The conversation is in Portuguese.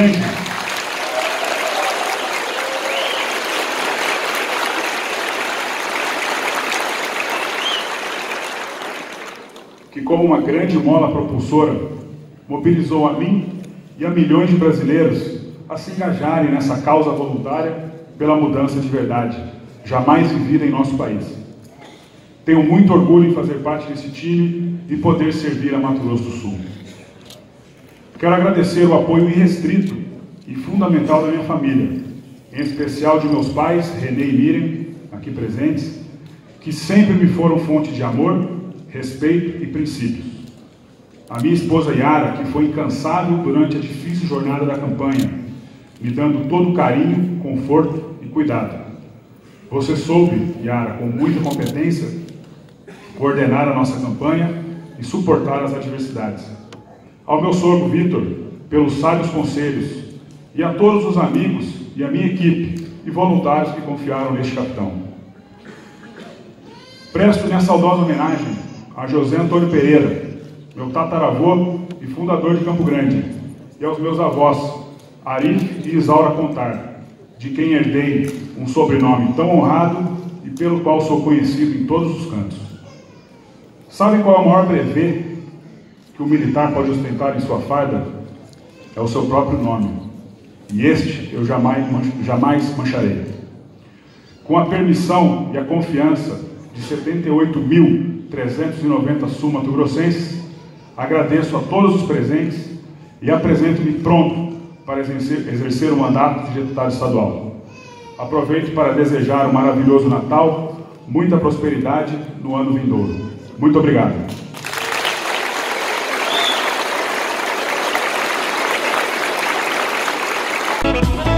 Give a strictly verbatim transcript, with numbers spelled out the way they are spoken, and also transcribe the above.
Grande, que como uma grande mola propulsora, mobilizou a mim e a milhões de brasileiros a se engajarem nessa causa voluntária pela mudança de verdade, jamais vivida em nosso país. Tenho muito orgulho em fazer parte desse time e poder servir a Mato Grosso do Sul. Quero agradecer o apoio irrestrito e fundamental da minha família, em especial de meus pais, Renê e Miriam, aqui presentes, que sempre me foram fonte de amor, respeito e princípios. A minha esposa Yara, que foi incansável durante a difícil jornada da campanha, me dando todo o carinho, conforto e cuidado. Você soube, Yara, com muita competência, coordenar a nossa campanha e suportar as adversidades. Ao meu sogro Vitor, pelos sábios conselhos, e a todos os amigos e a minha equipe e voluntários que confiaram neste capitão. Presto minha saudosa homenagem a José Antônio Pereira, meu tataravô e fundador de Campo Grande, e aos meus avós, Arif e Isaura Contar, de quem herdei um sobrenome tão honrado e pelo qual sou conhecido em todos os cantos. Sabem qual é o maior brevet que o militar pode ostentar em sua farda? É o seu próprio nome. E este eu jamais, jamais mancharei. Com a permissão e a confiança de setenta e oito mil trezentos e noventa sul-mato-grossenses, agradeço a todos os presentes e apresento-me pronto para exercer, exercer o mandato de deputado estadual. Aproveito para desejar um maravilhoso Natal, muita prosperidade no ano vindouro. Muito obrigado. Thank you.